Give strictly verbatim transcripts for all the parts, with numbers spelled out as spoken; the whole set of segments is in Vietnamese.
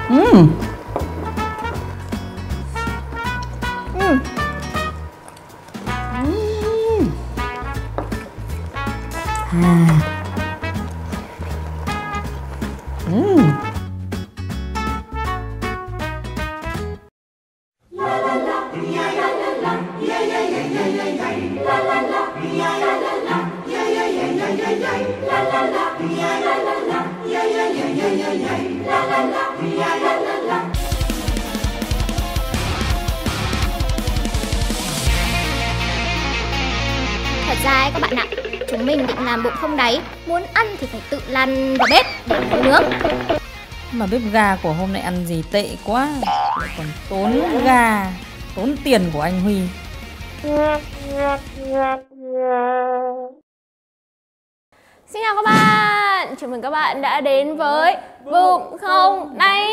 Uhm. Uhm. Uhm. À. Uhm. Thật ra ấy các bạn ạ, chúng mình định làm bụng không đáy, muốn ăn thì phải tự lăn vào bếp để nấu nướng. Mà bếp ga của hôm nay ăn gì tệ quá, lại còn tốn ga, tốn tiền của anh Huy. Xin chào các bạn, chào mừng các bạn đã đến với Bụng Không Đáy.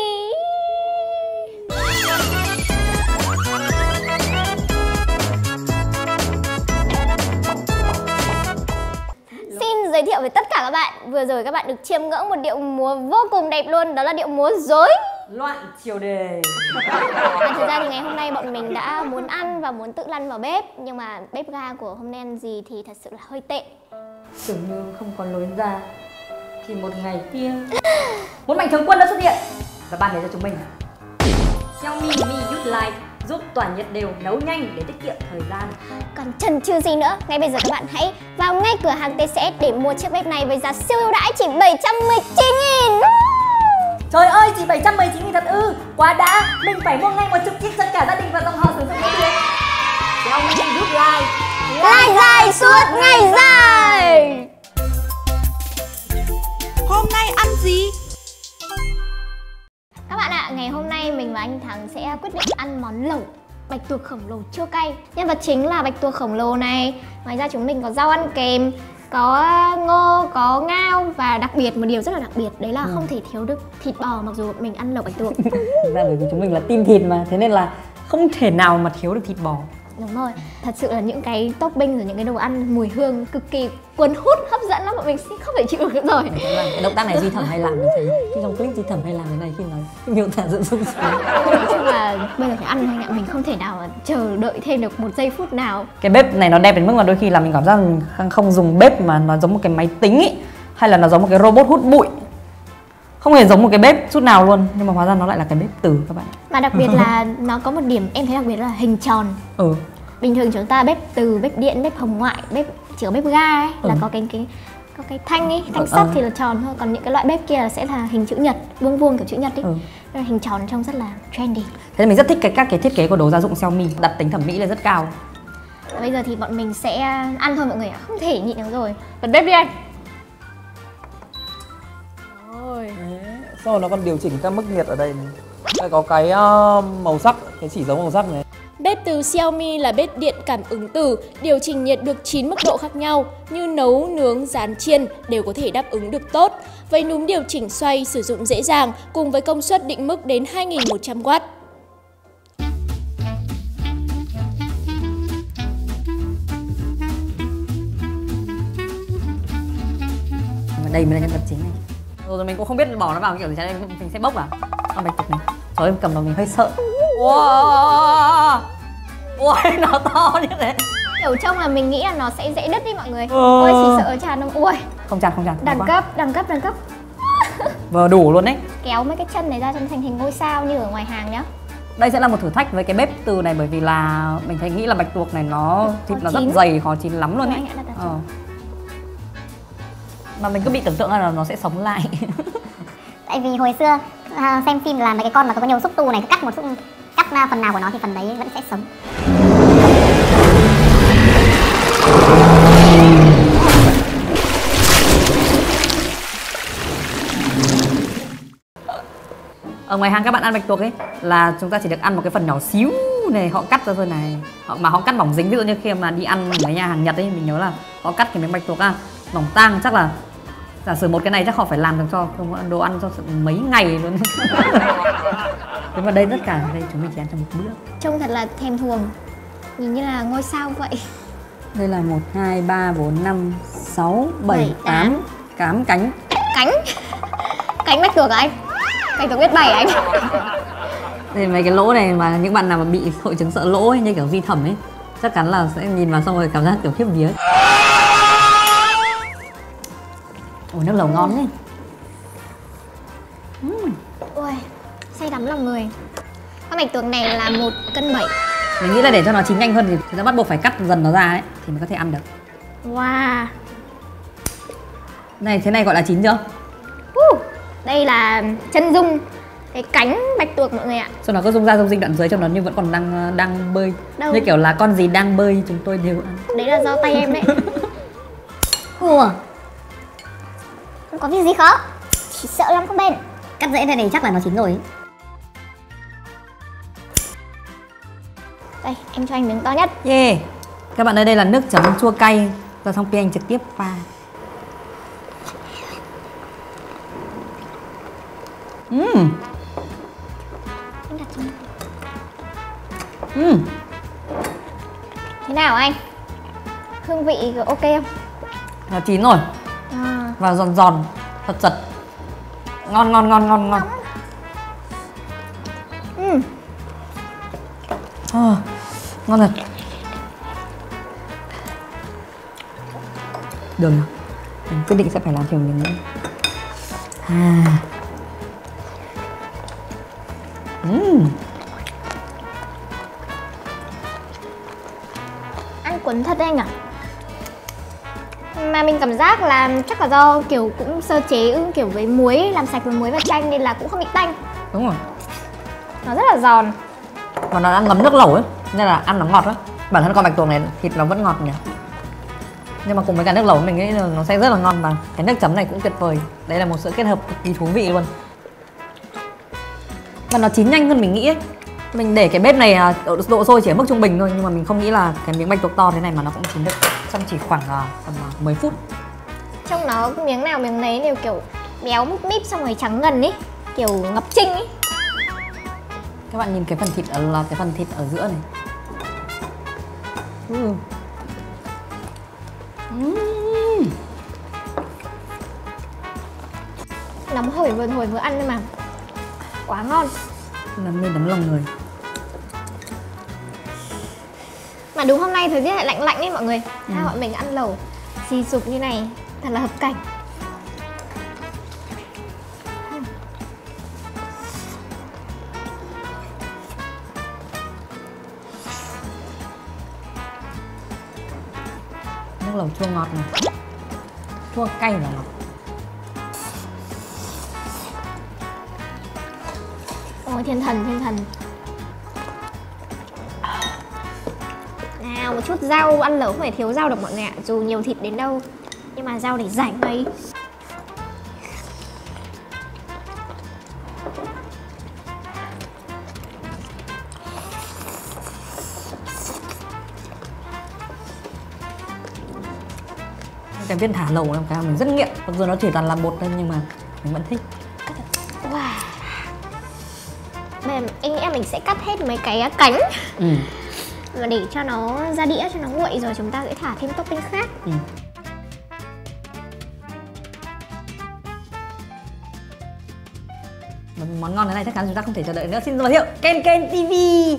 Xin giới thiệu với tất cả các bạn, vừa rồi các bạn được chiêm ngưỡng một điệu múa vô cùng đẹp luôn, đó là điệu múa rối Loạn triều đề. Và thực ra thì ngày hôm nay bọn mình đã muốn ăn và muốn tự lăn vào bếp, nhưng mà bếp ga của hôm nay ăn gì thì thật sự là hơi tệ. Tưởng như không còn lối ra thì một ngày kia một mạnh thường quân đã xuất hiện và ban đến cho chúng mình Xiaomi Mi Youth Light, giúp tỏa nhiệt đều, nấu nhanh để tiết kiệm thời gian. Còn chần chừ gì nữa, ngay bây giờ các bạn hãy vào ngay cửa hàng tê xê ét để mua chiếc bếp này với giá siêu ưu đãi chỉ bảy trăm mười chín nghìn. Trời ơi, chỉ bảy trăm mười chín nghìn thật ư? Quá đã, mình phải mua ngay một chục chiếc cho cả gia đình và dòng họ sử dụng cái điện. Xiaomi Youth Light, Light dài suốt ngày dài. Hôm nay ăn gì? Các bạn ạ, ngày hôm nay mình và anh Thắng sẽ quyết định ăn món lẩu bạch tuộc khổng lồ chua cay. Nhân vật chính là bạch tuộc khổng lồ này. Ngoài ra chúng mình có rau ăn kèm, có ngô, có ngao và đặc biệt một điều rất là đặc biệt đấy là ừ. không thể thiếu được thịt bò mặc dù mình ăn lẩu bạch tuộc. Thực ra bởi vì chúng mình là team thịt mà, thế nên là không thể nào mà thiếu được thịt bò. Đúng rồi, thật sự là những cái topping rồi những cái đồ ăn mùi hương cực kỳ cuốn hút, hấp dẫn lắm, bọn mình sẽ không thể chịu được nữa rồi. Cái động tác này Duy Thẩm hay làm như thế. Khi trong clip Duy Thẩm hay làm cái này khi nói miêu tả dựng sung sướng. Nói chung là bây giờ phải ăn anh ạ, mình không thể nào chờ đợi thêm được một giây phút nào. Cái bếp này nó đẹp đến mức mà đôi khi là mình cảm giác mình không dùng bếp mà nó giống một cái máy tính ý, hay là nó giống một cái robot hút bụi. Không hề giống một cái bếp chút nào luôn, nhưng mà hóa ra nó lại là cái bếp từ các bạn. Mà đặc biệt là nó có một điểm em thấy đặc biệt là hình tròn. Ừ. Bình thường chúng ta bếp từ, bếp điện, bếp hồng ngoại, bếp chỉ có bếp ga ấy ừ. là có cái cái có cái thanh ấy, thanh ừ, sắt ừ. thì là tròn thôi, còn những cái loại bếp kia là sẽ là hình chữ nhật, vuông vuông kiểu chữ nhật ấy. Ừ. Nên hình tròn trông rất là trendy. Thế nên mình rất thích cái các cái thiết kế của đồ gia dụng Xiaomi, đặt tính thẩm mỹ lên rất cao. Bây giờ thì bọn mình sẽ ăn thôi mọi người ạ, không thể nhịn được rồi. Bật bếp đi anh. Rồi. Xong rồi nó còn điều chỉnh các mức nhiệt ở đây này. Đây có cái uh, màu sắc, cái chỉ dấu màu sắc này. Bếp từ Xiaomi là bếp điện cảm ứng từ, điều chỉnh nhiệt được chín mức độ khác nhau như nấu, nướng, rán, chiên đều có thể đáp ứng được tốt. Với núm điều chỉnh xoay sử dụng dễ dàng cùng với công suất định mức đến hai nghìn một trăm oát. Đây mới là nhân vật chính này. Rồi, rồi mình cũng không biết bỏ nó vào cái kiểu gì, cho nên mình sẽ bốc vào con bạch tuộc này. Trời ơi, cầm vào mình hơi sợ. Wow. Ôi, nó to như thế. Kiểu trông là mình nghĩ là nó sẽ dễ đứt đi mọi người. ừ. Ôi chỉ sợ tràn không. Ui. Không tràn, không tràn. Đẳng cấp, đẳng cấp, đẳng cấp. Vừa đủ luôn đấy. Kéo mấy cái chân này ra cho nó thành hình ngôi sao như ở ngoài hàng nhá. Đây sẽ là một thử thách với cái bếp từ này, bởi vì là mình thấy nghĩ là bạch tuộc này nó thịt nó rất dày, khó chín lắm luôn ấy. Ờ. Mà mình cứ bị tưởng tượng là nó sẽ sống lại. Tại vì hồi xưa uh, xem phim là mấy cái con mà có nhiều xúc tu này, cắt một xúc cắt uh, phần nào của nó thì phần đấy vẫn sẽ sống. Ở ngoài hàng các bạn ăn bạch tuộc ấy là chúng ta chỉ được ăn một cái phần nhỏ xíu này, họ cắt ra thôi này, họ mà họ cắt mỏng dính. Ví dụ như khi mà đi ăn mấy nhà hàng Nhật ấy, mình nhớ là họ cắt cái miếng bạch tuộc à, mỏng tang, chắc là giả sử một cái này chắc họ phải làm được cho đồ ăn cho mấy ngày luôn. Thế mà đây tất cả đây chúng mình chỉ ăn trong một bữa. Trông thật là thèm thuồng, nhìn như là ngôi sao vậy. Đây là một, hai, ba, bốn, năm, sáu, bảy, tám cám cánh. Cánh? Cánh bạch tuộc à anh? Bạch tuộc biết bảy anh. Thì mấy cái lỗ này mà những bạn nào mà bị hội chứng sợ lỗ ấy, như kiểu Vi Thẩm ấy, chắc chắn là sẽ nhìn vào xong rồi cảm giác kiểu khiếp vía. Ôi nước lẩu ngon đấy. uhm. Ôi, say đắm lòng người. Con bạch tuộc này là một cân bảy. Mình nghĩ là để cho nó chín nhanh hơn thì chúng ta bắt buộc phải cắt dần nó ra ấy thì mới có thể ăn được. Wow. Này, thế này gọi là chín chưa? uh, Đây là chân dung cái cánh bạch tuộc mọi người ạ. Cho nó có rung ra rung rinh đoạn dưới trong nó nhưng vẫn còn đang đang bơi. Đâu? Như kiểu là con gì đang bơi chúng tôi đều ăn. Đấy là do tay em đấy. Ủa, không có việc gì khó. Chỉ sợ lắm con bên. Cắt dễ thế này chắc là nó chín rồi ấy. Đây, em cho anh miếng to nhất. Yeah. Các bạn ơi, đây là nước chấm chua cay và xong kia anh trực tiếp pha. Uhm. Em đặt cho anh. Uhm. Thế nào anh? Hương vị ok không? Nó chín rồi. À. Và giòn giòn, thật giật. Ngon ngon ngon ngon ngon. Ừ. À, ngon thật. Đường nào? Mình quyết định sẽ phải làm thêm miếng nữa. À. Uhm. Ăn cuốn thật đấy anh ạ. Mà mình cảm giác là chắc là do kiểu cũng sơ chế kiểu với muối, làm sạch với muối và chanh nên là cũng không bị tanh. Đúng rồi. Nó rất là giòn. Và nó đã ngấm nước lẩu ấy, nên là ăn nó ngọt á. Bản thân con bạch tuộc này thịt nó vẫn ngọt nhỉ. Nhưng mà cùng với cả nước lẩu mình nghĩ là nó sẽ rất là ngon và cái nước chấm này cũng tuyệt vời. Đây là một sự kết hợp cực kỳ thú vị luôn. Và nó chín nhanh hơn mình nghĩ ấy. Mình để cái bếp này ở độ sôi chỉ ở mức trung bình thôi nhưng mà mình không nghĩ là cái miếng bạch tuộc to thế này mà nó cũng chín được trong chỉ khoảng tầm mười phút. Trong nó miếng nào miếng nấy đều kiểu béo múp míp xong rồi trắng ngần ấy, kiểu ngập trinh ấy. Các bạn nhìn cái phần thịt ở là cái phần thịt ở giữa này. Ừ. Uhm. Nóng hổi vừa hồi vừa ăn nhưng mà quá ngon. Làm nên đấm lòng người. Mà đúng hôm nay thời tiết lại lạnh lạnh ấy mọi người. Ừ. Hai bọn mình ăn lẩu xì sụp như này thật là hợp cảnh. Nước lẩu chua ngọt này, chua cay và ngọt. Ôi thiên thần thiên thần. Nào một chút rau, ăn lẩu không phải thiếu rau được mọi người ạ. Dù nhiều thịt đến đâu nhưng mà rau để rảnh ấy. Cái viên thả lẩu là cái mình rất nghiện. Mặc dù nó chỉ toàn là bột thôi nhưng mà mình vẫn thích. Wow. Bây giờ anh nghĩ mình sẽ cắt hết mấy cái cánh. Ừ. Và để cho nó ra đĩa cho nó nguội rồi chúng ta sẽ thả thêm topping khác. Ừ. Một món ngon thế này chắc chắn chúng ta không thể chờ đợi nữa. Xin giới thiệu Ken Ken ti vi.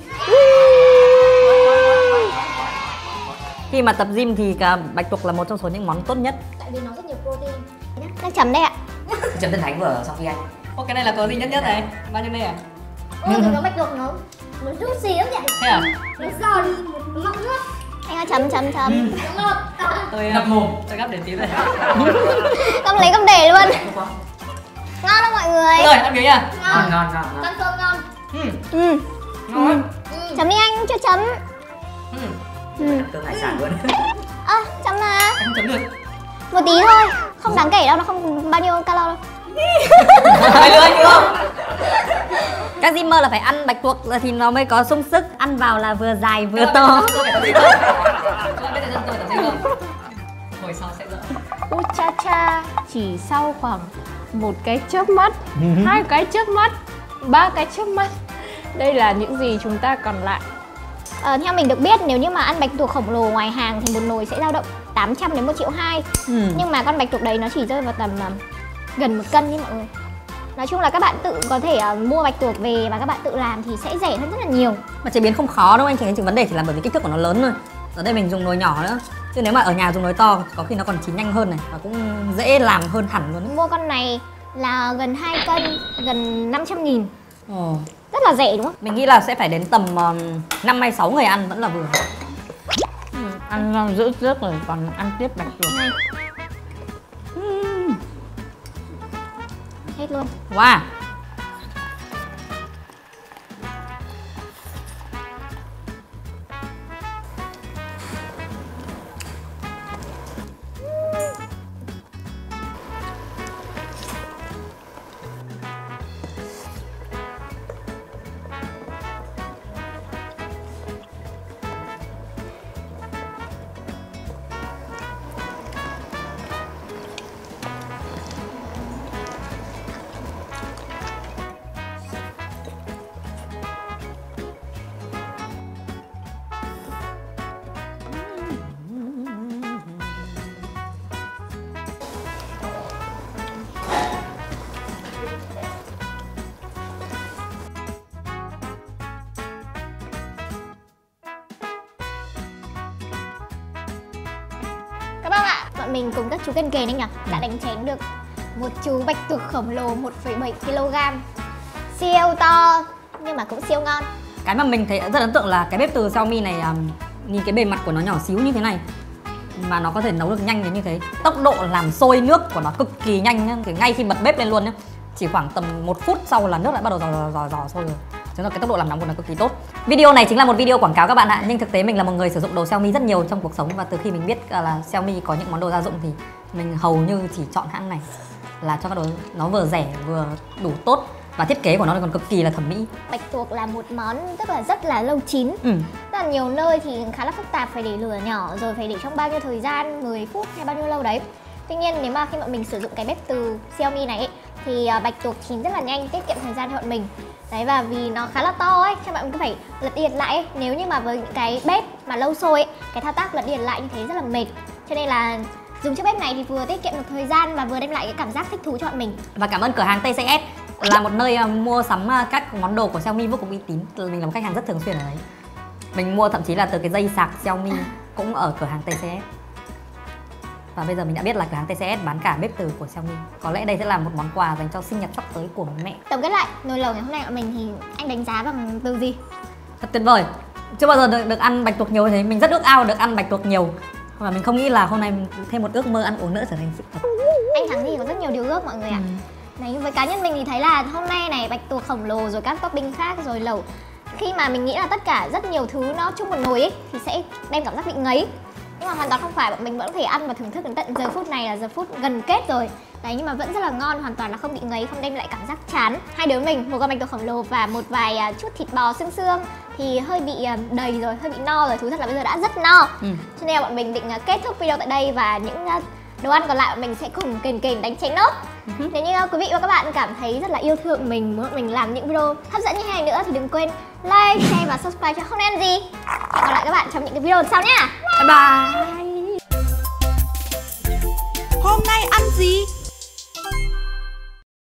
Khi mà tập gym thì cả bạch tuộc là một trong số những món tốt nhất. Tại vì nó rất nhiều protein. Nước chấm đây ạ. Chấm Tân Thánh vừa Sophie anh. Ô, cái này là có gì nhất nhất này? Bao nhiêu đây à? Ôi, ừ. Nó bạch tuộc nó nó juicy lắm vậy. Thế à? Nó giòn, nó ngọt nước. Anh ơi chấm chấm chấm. Ừ. Nó ngọt. Tôi ngập mồm, cho gắp để tí này. Không lấy không để luôn. Ngon không mọi người? Rồi, ăn miếng nha. Ngon, ngon, ngon. Con cơm ngon. Ừ. Ừ. Ngon. Ừ. Chấm đi anh, chưa chấm. Ừ. Ừ. Cơm hải sản luôn. Ơ, à, chấm mà. Không chấm được. Một tí thôi, không đáng kể đâu, nó không bao nhiêu calo đâu. Hai đứa anh không? Các gymer là phải ăn bạch tuộc thì nó mới có sung sức. Ăn vào là vừa dài vừa to. Hồi sau sẽ dỡ. Ui cha cha, chỉ sau khoảng một cái chớp mắt, hai cái chớp mắt, ba cái chớp mắt. Đây là những gì chúng ta còn lại. Ờ, theo mình được biết nếu như mà ăn bạch tuộc khổng lồ ngoài hàng thì một nồi sẽ dao động tám trăm đến một triệu hai. Ừ. Nhưng mà con bạch tuộc đấy nó chỉ rơi vào tầm uh, gần một cân như mọi người. Nói chung là các bạn tự có thể uh, mua bạch tuộc về và các bạn tự làm thì sẽ rẻ hơn rất là nhiều. Mà chế biến không khó đâu anh Thành, chỉ vấn đề chỉ là bởi vì kích thước của nó lớn thôi. Ở đây mình dùng nồi nhỏ nữa, chứ nếu mà ở nhà dùng nồi to có khi nó còn chín nhanh hơn này và cũng dễ làm hơn hẳn luôn. Mua con này là gần hai cân, gần năm trăm nghìn. Ồ. Rất là rẻ đúng không? Mình nghĩ là sẽ phải đến tầm năm hay sáu người ăn vẫn là vừa. Ừ, ăn giữ trước rồi còn ăn tiếp bạch tuộc. Này. Uhm. Hết luôn. Wow. Các bác ạ, bọn mình cùng các chú kênh kền anh nhỉ đã đánh chén được một chú bạch tuộc khổng lồ một phẩy bảy ki lô gam, siêu to nhưng mà cũng siêu ngon. Cái mà mình thấy rất ấn tượng là cái bếp từ Xiaomi này, um, nhìn cái bề mặt của nó nhỏ xíu như thế này mà nó có thể nấu được nhanh đến như thế. Tốc độ làm sôi nước của nó cực kỳ nhanh nhá, thì ngay khi bật bếp lên luôn nhá, chỉ khoảng tầm một phút sau là nước lại bắt đầu dò dò dò sôi rồi. Cho nên cái tốc độ làm nóng của nó cực kỳ tốt. Video này chính là một video quảng cáo các bạn ạ, nhưng thực tế mình là một người sử dụng đồ Xiaomi rất nhiều trong cuộc sống, và từ khi mình biết là Xiaomi có những món đồ gia dụng thì mình hầu như chỉ chọn hãng này, là cho các đồ nó vừa rẻ vừa đủ tốt và thiết kế của nó còn cực kỳ là thẩm mỹ. Bạch tuộc là một món tức là rất là lâu chín. Ừ. Rất là nhiều nơi thì khá là phức tạp, phải để lửa nhỏ rồi phải để trong bao nhiêu thời gian, mười phút hay bao nhiêu lâu đấy. Tuy nhiên nếu mà khi mà mình sử dụng cái bếp từ Xiaomi này ấy, thì bạch tuộc chín rất là nhanh, tiết kiệm thời gian cho bọn mình. Đấy, và vì nó khá là to ấy, cho bạn cứ phải lật đi lật lại ấy. Nếu như mà với những cái bếp mà lâu sôi ấy, cái thao tác lật đi lật lại như thế rất là mệt. Cho nên là dùng chiếc bếp này thì vừa tiết kiệm được thời gian và vừa đem lại cái cảm giác thích thú cho bọn mình. Và cảm ơn cửa hàng tê xê ét là một nơi mua sắm các món đồ của Xiaomi vô cùng uy tín. Mình là một khách hàng rất thường xuyên ở đấy. Mình mua thậm chí là từ cái dây sạc Xiaomi cũng ở cửa hàng tê xê ét. Và bây giờ mình đã biết là cửa hàng tê xê ét bán cả bếp từ của Xiaomi. Có lẽ đây sẽ là một món quà dành cho sinh nhật sắp tới của mẹ. Tổng kết lại, nồi lẩu ngày hôm nay của mình thì anh đánh giá bằng từ gì? Thật tuyệt vời. Chưa bao giờ được, được ăn bạch tuộc nhiều như thế. Mình rất ước ao được ăn bạch tuộc nhiều. Và mình không nghĩ là hôm nay thêm một ước mơ ăn uống nữa trở thành sự thật. Anh Thắng thì có rất nhiều điều ước mọi người ạ. Ừ. Đấy, với cá nhân mình thì thấy là hôm nay này bạch tuộc khổng lồ rồi các topping khác rồi lẩu, khi mà mình nghĩ là tất cả rất nhiều thứ nó chung một nồi ấy thì sẽ đem cảm giác bị ngấy. Nhưng mà hoàn toàn không phải, bọn mình vẫn có thể ăn và thưởng thức đến tận giờ phút này là giờ phút gần kết rồi. Đấy, nhưng mà vẫn rất là ngon, hoàn toàn là không bị ngấy, không đem lại cảm giác chán. Hai đứa mình, một con bạch tuộc khổng lồ và một vài chút thịt bò xương xương thì hơi bị đầy rồi, hơi bị no rồi, thú thật là bây giờ đã rất no. Ừ. Cho nên là bọn mình định kết thúc video tại đây và những đồ ăn còn lại bọn mình sẽ cùng kền kền đánh chén nốt. Uh-huh. Nếu như quý vị và các bạn cảm thấy rất là yêu thương mình, muốn bọn mình làm những video hấp dẫn như thế này nữa thì đừng quên like, share và subscribe cho Không Nên Ăn Gì. Hẹn gặp lại các bạn trong những cái video sau nhá. Bye bye. Hôm nay ăn gì?